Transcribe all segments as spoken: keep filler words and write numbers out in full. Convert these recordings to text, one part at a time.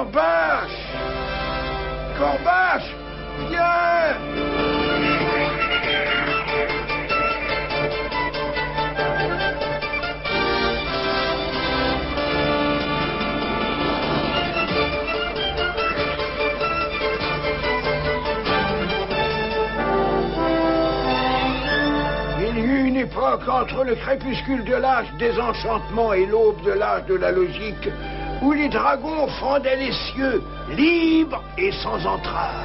Gorbache! Gorbache! Viens! Il y eut une époque entre le crépuscule de l'âge des enchantements et l'aube de l'âge de la logique, où les dragons fendaient les cieux, libres et sans entrave.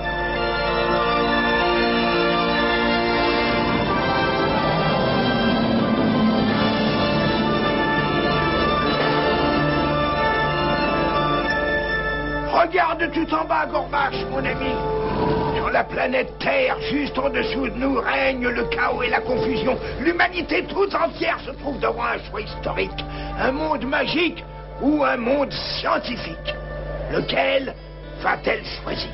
Regarde tout en bas, Gorbache, mon ami. Sur la planète Terre, juste en dessous de nous, règne le chaos et la confusion. L'humanité toute entière se trouve devant un choix historique. Un monde magique ou un monde scientifique. Lequel va-t-elle choisir?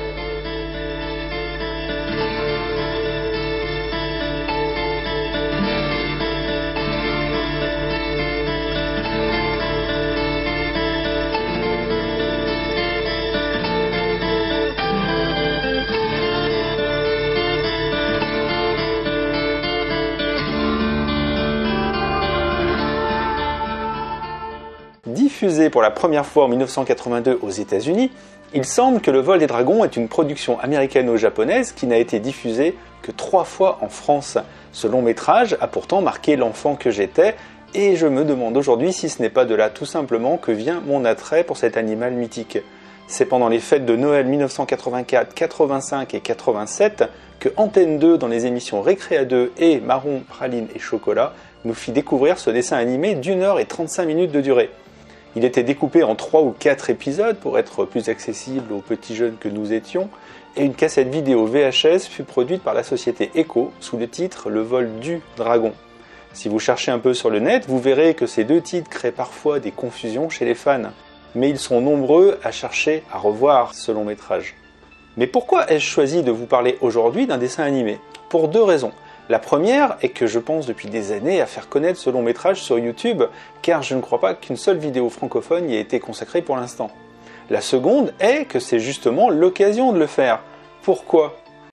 Diffusé pour la première fois en mille neuf cent quatre-vingt-deux aux États-Unis, il semble que Le Vol des Dragons est une production américano-japonaise qui n'a été diffusée que trois fois en France. Ce long métrage a pourtant marqué l'enfant que j'étais, et je me demande aujourd'hui si ce n'est pas de là tout simplement que vient mon attrait pour cet animal mythique. C'est pendant les fêtes de Noël mille neuf cent quatre-vingt-quatre, quatre-vingt-cinq et quatre-vingt-sept que Antenne deux, dans les émissions Récréa deux et Marron, Praline et Chocolat, nous fit découvrir ce dessin animé d'une heure et trente-cinq minutes de durée. Il était découpé en trois ou quatre épisodes pour être plus accessible aux petits jeunes que nous étions, et une cassette vidéo V H S fut produite par la société Echo sous le titre Le Vol du Dragon. Si vous cherchez un peu sur le net, vous verrez que ces deux titres créent parfois des confusions chez les fans, mais ils sont nombreux à chercher à revoir ce long métrage. Mais pourquoi ai-je choisi de vous parler aujourd'hui d'un dessin animé? Pour deux raisons. La première est que je pense depuis des années à faire connaître ce long métrage sur YouTube, car je ne crois pas qu'une seule vidéo francophone y ait été consacrée pour l'instant. La seconde est que c'est justement l'occasion de le faire. Pourquoi ?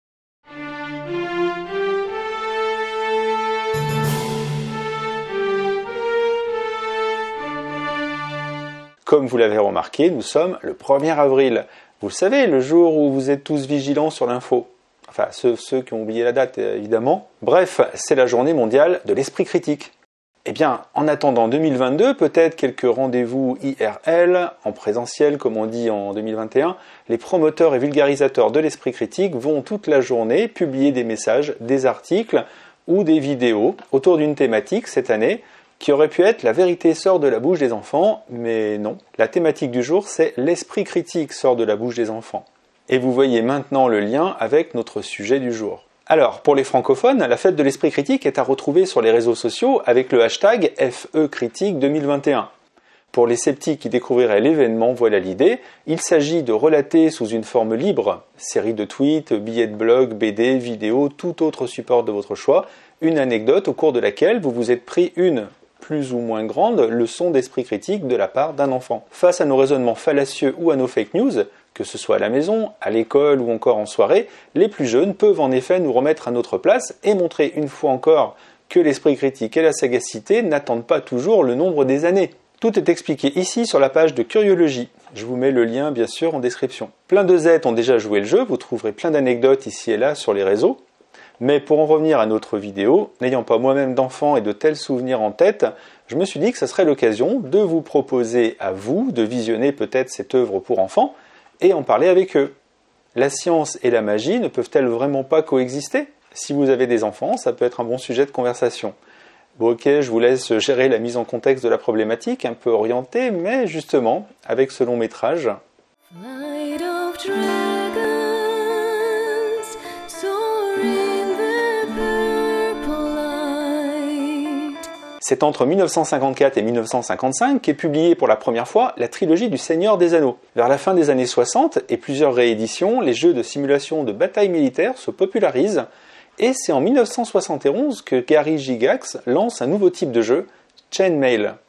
Comme vous l'avez remarqué, nous sommes le premier avril. Vous le savez, le jour où vous êtes tous vigilants sur l'info. Enfin, ceux, ceux qui ont oublié la date, évidemment. Bref, c'est la journée mondiale de l'esprit critique. Eh bien, en attendant deux mille vingt-deux, peut-être quelques rendez-vous I R L, en présentiel comme on dit en deux mille vingt et un, les promoteurs et vulgarisateurs de l'esprit critique vont toute la journée publier des messages, des articles ou des vidéos autour d'une thématique cette année qui aurait pu être « La vérité sort de la bouche des enfants », mais non. La thématique du jour, c'est « L'esprit critique sort de la bouche des enfants ». Et vous voyez maintenant le lien avec notre sujet du jour. Alors, pour les francophones, la fête de l'esprit critique est à retrouver sur les réseaux sociaux avec le hashtag F E Critique deux mille vingt et un. Pour les sceptiques qui découvriraient l'événement, voilà l'idée. Il s'agit de relater sous une forme libre, série de tweets, billets de blog, B D, vidéos, tout autre support de votre choix, une anecdote au cours de laquelle vous vous êtes pris une plus ou moins grande leçon d'esprit critique de la part d'un enfant. Face à nos raisonnements fallacieux ou à nos fake news, que ce soit à la maison, à l'école ou encore en soirée, les plus jeunes peuvent en effet nous remettre à notre place et montrer une fois encore que l'esprit critique et la sagacité n'attendent pas toujours le nombre des années. Tout est expliqué ici sur la page de Curiologie. Je vous mets le lien bien sûr en description. Plein de Z ont déjà joué le jeu, vous trouverez plein d'anecdotes ici et là sur les réseaux. Mais pour en revenir à notre vidéo, n'ayant pas moi-même d'enfant et de tels souvenirs en tête, je me suis dit que ce serait l'occasion de vous proposer à vous de visionner peut-être cette œuvre pour enfants et en parler avec eux. La science et la magie ne peuvent-elles vraiment pas coexister? Si vous avez des enfants, ça peut être un bon sujet de conversation. Bon ok, je vous laisse gérer la mise en contexte de la problématique, un peu orientée, mais justement, avec ce long métrage... Flight of dragons, soaring the purple light. C'est entre mille neuf cent cinquante-quatre et mille neuf cent cinquante-cinq qu'est publiée pour la première fois la trilogie du Seigneur des Anneaux. Vers la fin des années soixante et plusieurs rééditions, les jeux de simulation de bataille militaire se popularisent et c'est en mille neuf cent soixante et onze que Gary Gygax lance un nouveau type de jeu, Chainmail.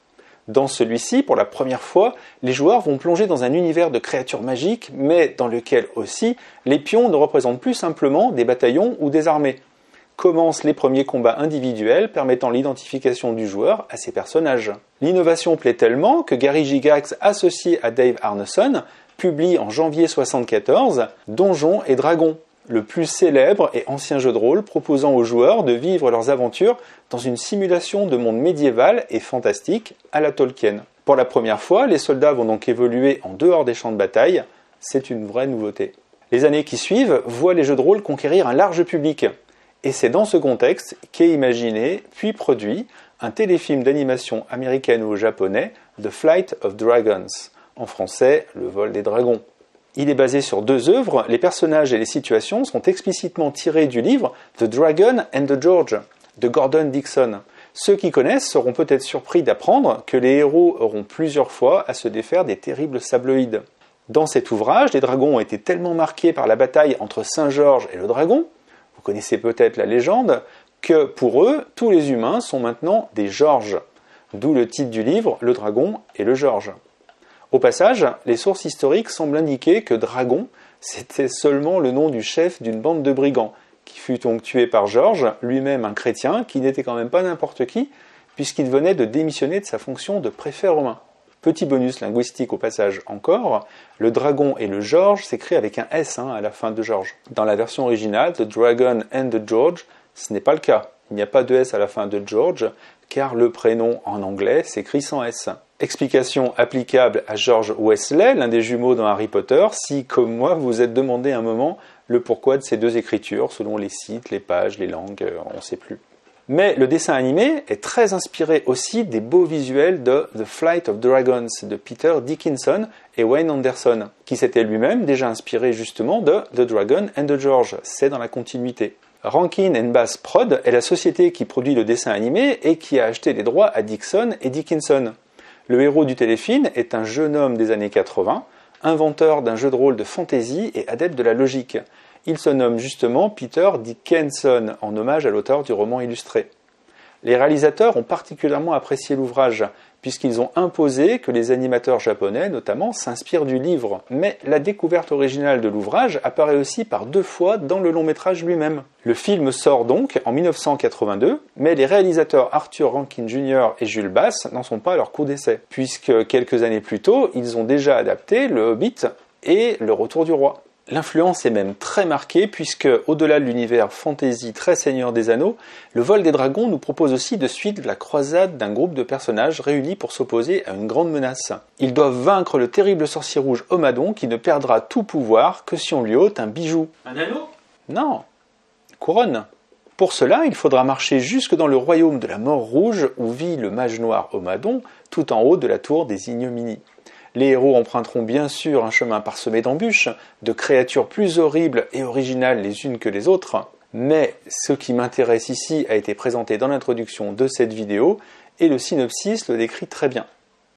Dans celui-ci, pour la première fois, les joueurs vont plonger dans un univers de créatures magiques, mais dans lequel aussi les pions ne représentent plus simplement des bataillons ou des armées. Commencent les premiers combats individuels permettant l'identification du joueur à ses personnages. L'innovation plaît tellement que Gary Gygax, associé à Dave Arneson, publie en janvier soixante-quatorze Donjons et Dragons, le plus célèbre et ancien jeu de rôle proposant aux joueurs de vivre leurs aventures dans une simulation de monde médiéval et fantastique à la Tolkien. Pour la première fois, les soldats vont donc évoluer en dehors des champs de bataille. C'est une vraie nouveauté. Les années qui suivent voient les jeux de rôle conquérir un large public. Et c'est dans ce contexte qu'est imaginé, puis produit, un téléfilm d'animation américano-japonais, The Flight of Dragons, en français, Le vol des dragons. Il est basé sur deux œuvres, les personnages et les situations sont explicitement tirés du livre The Dragon and the George, de Gordon Dixon. Ceux qui connaissent seront peut-être surpris d'apprendre que les héros auront plusieurs fois à se défaire des terribles sabloïdes. Dans cet ouvrage, les dragons ont été tellement marqués par la bataille entre Saint-Georges et le dragon, vous connaissez peut-être la légende, que pour eux, tous les humains sont maintenant des Georges, d'où le titre du livre, Le dragon et le George. Au passage, les sources historiques semblent indiquer que Dragon, c'était seulement le nom du chef d'une bande de brigands, qui fut donc tué par Georges, lui-même un chrétien, qui n'était quand même pas n'importe qui, puisqu'il venait de démissionner de sa fonction de préfet romain. Petit bonus linguistique au passage encore, le dragon et le George s'écrit avec un S hein, à la fin de George. Dans la version originale, The Dragon and the George, ce n'est pas le cas. Il n'y a pas de S à la fin de George, car le prénom en anglais s'écrit sans S. Explication applicable à George Weasley, l'un des jumeaux dans Harry Potter, si, comme moi, vous vous êtes demandé un moment le pourquoi de ces deux écritures, selon les sites, les pages, les langues, on ne sait plus. Mais le dessin animé est très inspiré aussi des beaux visuels de The Flight of Dragons de Peter Dickinson et Wayne Anderson, qui s'était lui-même déjà inspiré justement de The Dragon and the George, c'est dans la continuité. Rankin and Bass Prod est la société qui produit le dessin animé et qui a acheté les droits à Dixon et Dickinson. Le héros du téléfilm est un jeune homme des années quatre-vingts, inventeur d'un jeu de rôle de fantasy et adepte de la logique. Il se nomme justement Peter Dickinson, en hommage à l'auteur du roman illustré. Les réalisateurs ont particulièrement apprécié l'ouvrage, puisqu'ils ont imposé que les animateurs japonais, notamment, s'inspirent du livre. Mais la découverte originale de l'ouvrage apparaît aussi par deux fois dans le long-métrage lui-même. Le film sort donc en mille neuf cent quatre-vingt-deux, mais les réalisateurs Arthur Rankin junior et Jules Bass n'en sont pas à leur coup d'essai, puisque quelques années plus tôt, ils ont déjà adapté Le Hobbit et Le Retour du Roi. L'influence est même très marquée puisque, au-delà de l'univers fantasy très Seigneur des Anneaux, Le Vol des Dragons nous propose aussi de suivre la croisade d'un groupe de personnages réunis pour s'opposer à une grande menace. Ils doivent vaincre le terrible sorcier rouge Omadon qui ne perdra tout pouvoir que si on lui ôte un bijou. Un anneau ? Non, une couronne. Pour cela, il faudra marcher jusque dans le royaume de la mort rouge où vit le mage noir Omadon, tout en haut de la tour des ignominies. Les héros emprunteront bien sûr un chemin parsemé d'embûches, de créatures plus horribles et originales les unes que les autres, mais ce qui m'intéresse ici a été présenté dans l'introduction de cette vidéo et le synopsis le décrit très bien.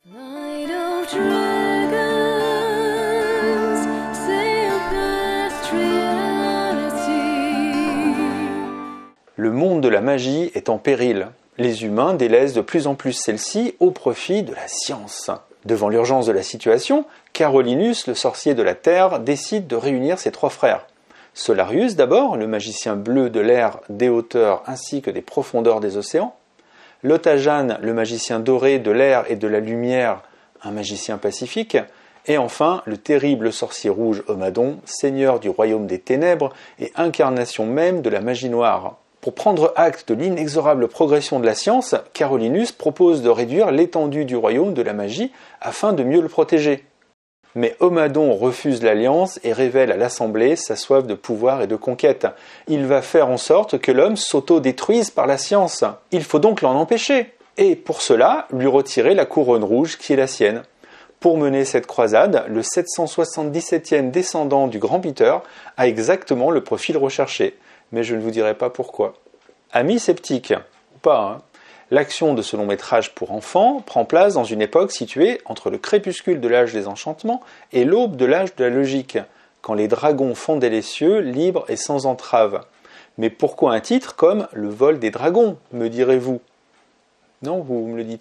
Le monde de la magie est en péril. Les humains délaissent de plus en plus celle-ci au profit de la science. Devant l'urgence de la situation, Carolinus, le sorcier de la Terre, décide de réunir ses trois frères. Solarius d'abord, le magicien bleu de l'air, des hauteurs ainsi que des profondeurs des océans. Lotajan, le magicien doré de l'air et de la lumière, un magicien pacifique. Et enfin, le terrible sorcier rouge Omadon, seigneur du royaume des ténèbres et incarnation même de la magie noire. Pour prendre acte de l'inexorable progression de la science, Carolinus propose de réduire l'étendue du royaume de la magie afin de mieux le protéger. Mais Omadon refuse l'alliance et révèle à l'Assemblée sa soif de pouvoir et de conquête. Il va faire en sorte que l'homme s'auto-détruise par la science. Il faut donc l'en empêcher, et pour cela, lui retirer la couronne rouge qui est la sienne. Pour mener cette croisade, le sept cent soixante-dix-septième descendant du Grand Peter a exactement le profil recherché. Mais je ne vous dirai pas pourquoi. Amis sceptiques, ou pas, hein, l'action de ce long métrage pour enfants prend place dans une époque située entre le crépuscule de l'âge des enchantements et l'aube de l'âge de la logique, quand les dragons fondaient les cieux, libres et sans entrave. Mais pourquoi un titre comme « Le vol des dragons » me direz-vous? Non, vous ne me le dites pas?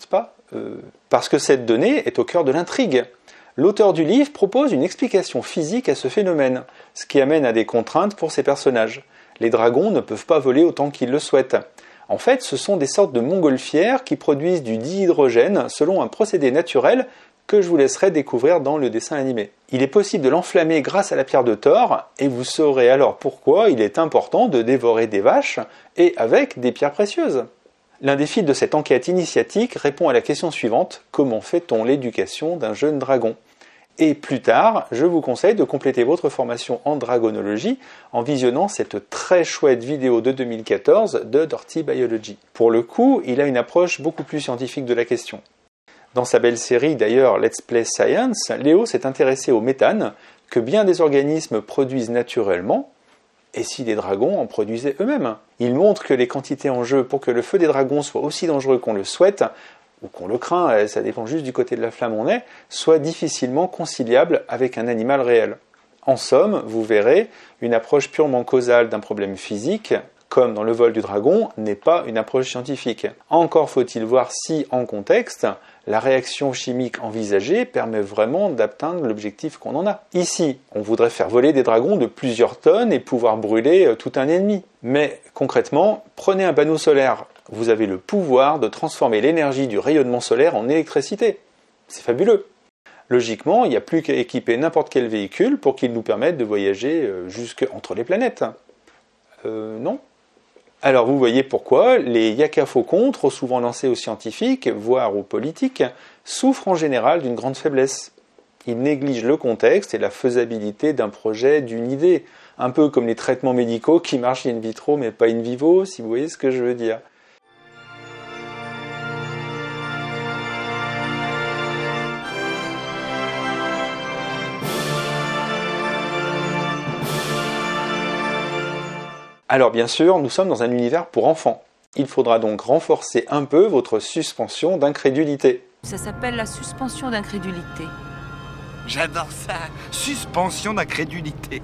euh, Parce que cette donnée est au cœur de l'intrigue. L'auteur du livre propose une explication physique à ce phénomène, ce qui amène à des contraintes pour ces personnages. Les dragons ne peuvent pas voler autant qu'ils le souhaitent. En fait, ce sont des sortes de montgolfières qui produisent du dihydrogène selon un procédé naturel que je vous laisserai découvrir dans le dessin animé. Il est possible de l'enflammer grâce à la pierre de Thor, et vous saurez alors pourquoi il est important de dévorer des vaches, et avec des pierres précieuses. L'un des fils de cette enquête initiatique répond à la question suivante: comment fait-on l'éducation d'un jeune dragon ? Et plus tard, je vous conseille de compléter votre formation en dragonologie en visionnant cette très chouette vidéo de deux mille quatorze de Dirty Biology. Pour le coup, il a une approche beaucoup plus scientifique de la question. Dans sa belle série d'ailleurs Let's Play Science, Léo s'est intéressé au méthane que bien des organismes produisent naturellement, et si les dragons en produisaient eux-mêmes. Il montre que les quantités en jeu pour que le feu des dragons soit aussi dangereux qu'on le souhaite, ou qu'on le craint, ça dépend juste du côté de la flamme où on est, soit difficilement conciliable avec un animal réel. En somme, vous verrez, une approche purement causale d'un problème physique, comme dans le vol du dragon, n'est pas une approche scientifique. Encore faut-il voir si, en contexte, la réaction chimique envisagée permet vraiment d'atteindre l'objectif qu'on en a. Ici, on voudrait faire voler des dragons de plusieurs tonnes et pouvoir brûler tout un ennemi. Mais concrètement, prenez un panneau solaire. Vous avez le pouvoir de transformer l'énergie du rayonnement solaire en électricité. C'est fabuleux. Logiquement, il n'y a plus qu'à équiper n'importe quel véhicule pour qu'il nous permette de voyager jusque entre les planètes. Euh, non. Alors vous voyez pourquoi les yaka-faucons, trop souvent lancés aux scientifiques, voire aux politiques, souffrent en général d'une grande faiblesse. Ils négligent le contexte et la faisabilité d'un projet, d'une idée, un peu comme les traitements médicaux qui marchent in vitro mais pas in vivo, si vous voyez ce que je veux dire. Alors bien sûr, nous sommes dans un univers pour enfants. Il faudra donc renforcer un peu votre suspension d'incrédulité. Ça s'appelle la suspension d'incrédulité. J'adore ça, suspension d'incrédulité.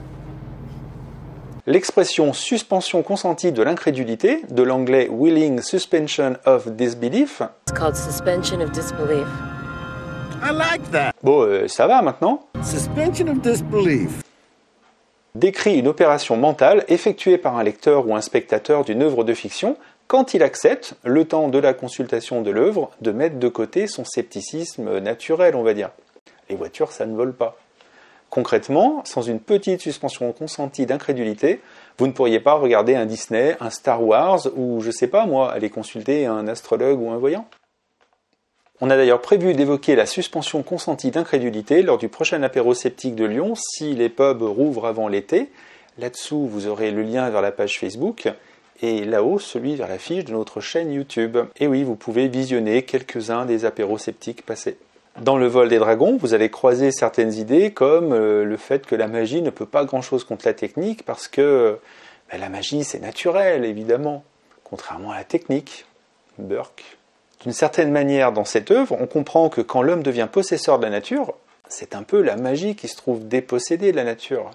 L'expression suspension consentie de l'incrédulité, de l'anglais willing suspension of disbelief. It's called suspension of disbelief. I like that. Bon, euh, ça va maintenant. Suspension of disbelief. Décrit une opération mentale effectuée par un lecteur ou un spectateur d'une œuvre de fiction quand il accepte, le temps de la consultation de l'œuvre, de mettre de côté son scepticisme naturel, on va dire. Les voitures, ça ne vole pas. Concrètement, sans une petite suspension consentie d'incrédulité, vous ne pourriez pas regarder un Disney, un Star Wars, ou je sais pas moi, aller consulter un astrologue ou un voyant. On a d'ailleurs prévu d'évoquer la suspension consentie d'incrédulité lors du prochain apéro sceptique de Lyon, si les pubs rouvrent avant l'été. Là-dessous, vous aurez le lien vers la page Facebook, et là-haut, celui vers la fiche de notre chaîne YouTube. Et oui, vous pouvez visionner quelques-uns des apéros sceptiques passés. Dans le vol des dragons, vous allez croiser certaines idées comme euh, le fait que la magie ne peut pas grand-chose contre la technique parce que ben, la magie c'est naturel évidemment, contrairement à la technique. Burke. D'une certaine manière, dans cette œuvre, on comprend que quand l'homme devient possesseur de la nature, c'est un peu la magie qui se trouve dépossédée de la nature.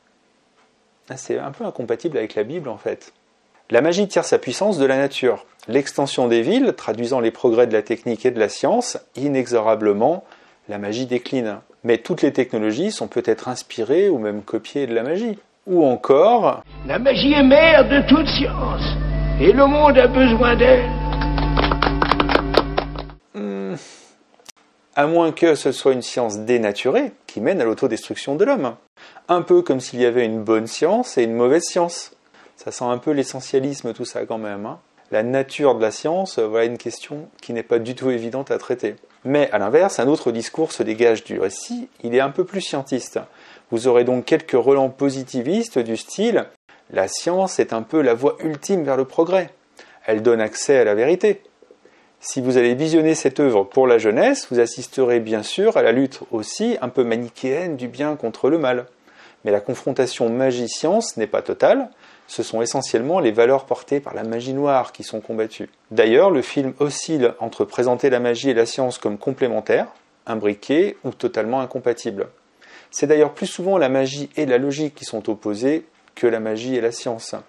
C'est un peu incompatible avec la Bible en fait. La magie tire sa puissance de la nature. L'extension des villes, traduisant les progrès de la technique et de la science, inexorablement, la magie décline. Mais toutes les technologies sont peut-être inspirées ou même copiées de la magie. Ou encore... La magie est mère de toute science, et le monde a besoin d'elle. Hmm, à moins que ce soit une science dénaturée qui mène à l'autodestruction de l'homme. Un peu comme s'il y avait une bonne science et une mauvaise science. Ça sent un peu l'essentialisme tout ça quand même. Hein. La nature de la science, voilà une question qui n'est pas du tout évidente à traiter. Mais à l'inverse, un autre discours se dégage du récit, il est un peu plus scientiste. Vous aurez donc quelques relents positivistes du style « La science est un peu la voie ultime vers le progrès. Elle donne accès à la vérité. » Si vous allez visionner cette œuvre pour la jeunesse, vous assisterez bien sûr à la lutte aussi un peu manichéenne du bien contre le mal. Mais la confrontation magie-science n'est pas totale, ce sont essentiellement les valeurs portées par la magie noire qui sont combattues. D'ailleurs, le film oscille entre présenter la magie et la science comme complémentaires, imbriquées ou totalement incompatibles. C'est d'ailleurs plus souvent la magie et la logique qui sont opposées que la magie et la science.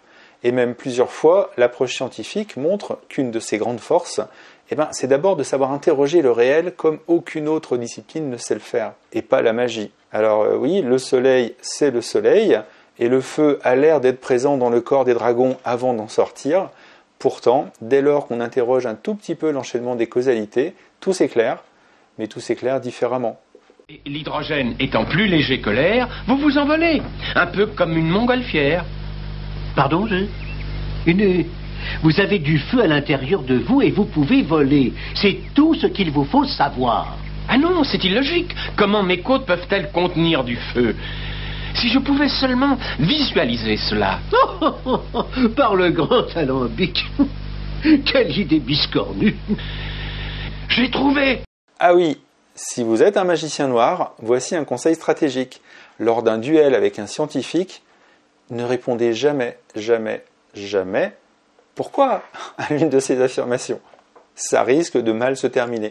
Et même plusieurs fois, l'approche scientifique montre qu'une de ses grandes forces, eh ben, c'est d'abord de savoir interroger le réel comme aucune autre discipline ne sait le faire, et pas la magie. Alors euh, oui, le soleil, c'est le soleil, et le feu a l'air d'être présent dans le corps des dragons avant d'en sortir. Pourtant, dès lors qu'on interroge un tout petit peu l'enchaînement des causalités, tout s'éclaire, mais tout s'éclaire différemment. L'hydrogène étant plus léger que l'air, vous vous envolez, un peu comme une montgolfière. Pardon, je... Une... Vous avez du feu à l'intérieur de vous et vous pouvez voler. C'est tout ce qu'il vous faut savoir. Ah non, c'est illogique. Comment mes côtes peuvent-elles contenir du feu? Si je pouvais seulement visualiser cela. Oh, oh, oh, par le grand alambic. Quelle idée biscornue. J'ai trouvé. Ah oui, si vous êtes un magicien noir, voici un conseil stratégique. Lors d'un duel avec un scientifique, ne répondez jamais, jamais, jamais « Pourquoi ?» à l'une de ces affirmations. Ça risque de mal se terminer.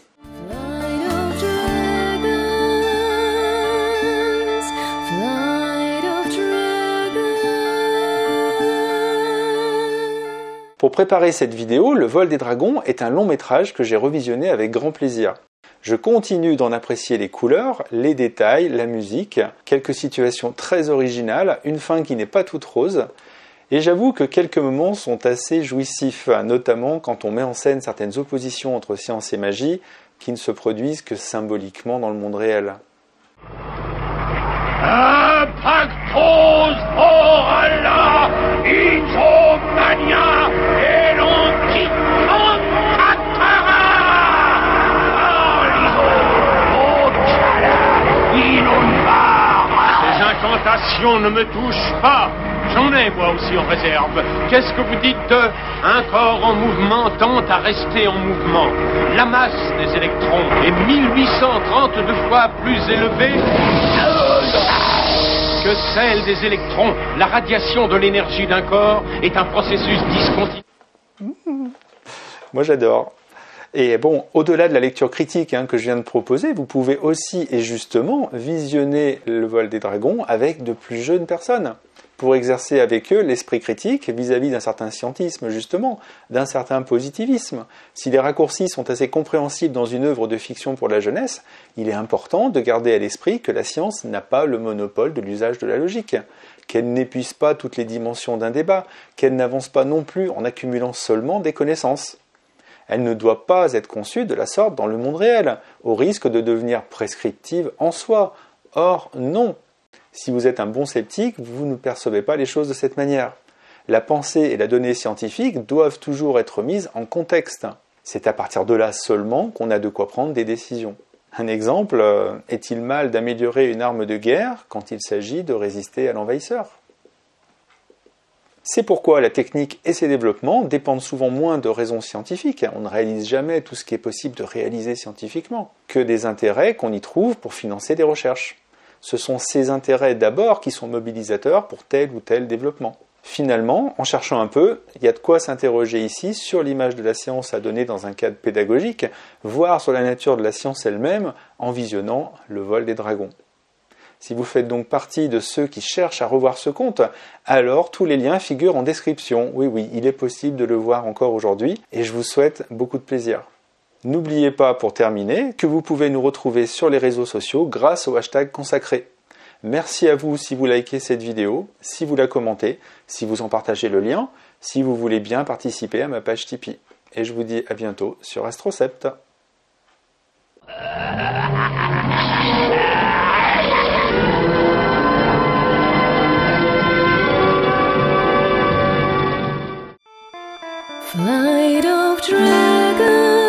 Pour préparer cette vidéo, Le vol des dragons est un long métrage que j'ai revisionné avec grand plaisir. Je continue d'en apprécier les couleurs, les détails, la musique, quelques situations très originales, une fin qui n'est pas toute rose. Et j'avoue que quelques moments sont assez jouissifs, notamment quand on met en scène certaines oppositions entre science et magie qui ne se produisent que symboliquement dans le monde réel. Impactos orala, itomania, et l'on Ces incantations ne me touchent pas. J'en ai moi aussi en réserve. Qu'est-ce que vous dites de un corps en mouvement tente à rester en mouvement? La masse des électrons est mille huit cent trente-deux fois plus élevée que celle des électrons. La radiation de l'énergie d'un corps est un processus discontinu. Moi j'adore. Et bon, au-delà de la lecture critique hein, que je viens de proposer, vous pouvez aussi et justement visionner Le vol des dragons avec de plus jeunes personnes, pour exercer avec eux l'esprit critique vis-à-vis d'un certain scientisme justement, d'un certain positivisme. Si les raccourcis sont assez compréhensibles dans une œuvre de fiction pour la jeunesse, il est important de garder à l'esprit que la science n'a pas le monopole de l'usage de la logique, qu'elle n'épuise pas toutes les dimensions d'un débat, qu'elle n'avance pas non plus en accumulant seulement des connaissances. Elle ne doit pas être conçue de la sorte dans le monde réel, au risque de devenir prescriptive en soi. Or, non. Si vous êtes un bon sceptique, vous ne percevez pas les choses de cette manière. La pensée et la donnée scientifique doivent toujours être mises en contexte. C'est à partir de là seulement qu'on a de quoi prendre des décisions. Un exemple, euh, est-il mal d'améliorer une arme de guerre quand il s'agit de résister à l'envahisseur ? C'est pourquoi la technique et ses développements dépendent souvent moins de raisons scientifiques, on ne réalise jamais tout ce qui est possible de réaliser scientifiquement, que des intérêts qu'on y trouve pour financer des recherches. Ce sont ces intérêts d'abord qui sont mobilisateurs pour tel ou tel développement. Finalement, en cherchant un peu, il y a de quoi s'interroger ici sur l'image de la science à donner dans un cadre pédagogique, voire sur la nature de la science elle-même en visionnant Le vol des dragons. Si vous faites donc partie de ceux qui cherchent à revoir ce conte, alors tous les liens figurent en description. Oui, oui, il est possible de le voir encore aujourd'hui et je vous souhaite beaucoup de plaisir. N'oubliez pas, pour terminer, que vous pouvez nous retrouver sur les réseaux sociaux grâce au hashtag consacré. Merci à vous si vous likez cette vidéo, si vous la commentez, si vous en partagez le lien, si vous voulez bien participer à ma page Tipeee. Et je vous dis à bientôt sur Astrocept. Flight of dragons.